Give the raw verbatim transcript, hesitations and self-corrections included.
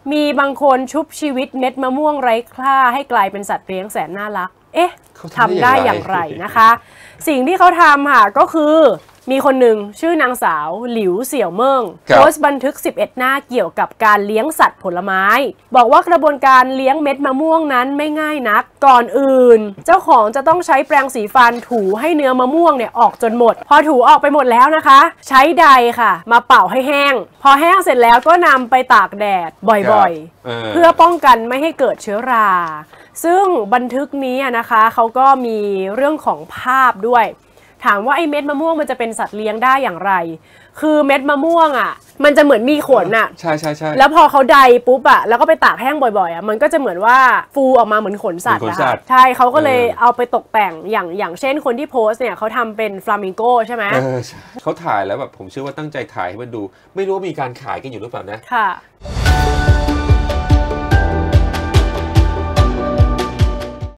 มีบางคนชุบชีวิตเม็ดมะม่วงไร้ค่าให้กลายเป็นสัตว์เลี้ยงแสนน่ารักเอ๊ะทำได้อย่างไรนะคะสิ่งที่เขาทำค่ะก็คือมีคนหนึ่งชื่อนางสาวหลิวเสี่ยวเมิงโพสต์บันทึกสิบเอ็ดหน้าเกี่ยวกับการเลี้ยงสัตว์ผลไม้บอกว่ากระบวนการเลี้ยงเม็ดมะม่วงนั้นไม่ง่ายนักก่อนอื่นเจ้าของจะต้องใช้แปรงสีฟันถูให้เนื้อมะม่วงเนี่ยออกจนหมดพอถูออกไปหมดแล้วนะคะใช้ใดค่ะมาเป่าให้แห้งพอแห้งเสร็จแล้วก็นำไปตากแดดบ่อยๆเพื่อป้องกันไม่ให้เกิดเชื้อราซึ่งบันทึกนี้นะคะเขาก็มีเรื่องของภาพด้วยถามว่าไอ้เม็ดมะม่วงมันจะเป็นสัตว์เลี้ยงได้อย่างไรคือเม็ดมะม่วงอ่ะมันจะเหมือนมีขนอ่ะใช่ใช่ใช่แล้วพอเขาใดปุ๊บอ่ะแล้วก็ไปตากแห้งบ่อยๆอ่ะมันก็จะเหมือนว่าฟูออกมาเหมือนขนสัตว์นะคะใช่เขาก็เลยเอาไปตกแต่งอย่างอย่างเช่นคนที่โพสเนี่ยเขาทำเป็นฟลามิงโกใช่ไหมเขาถ่ายแล้วแบบผมเชื่อว่าตั้งใจถ่ายให้มันดูไม่รู้ว่ามีการขายกันอยู่หรือเปล่านะค่ะ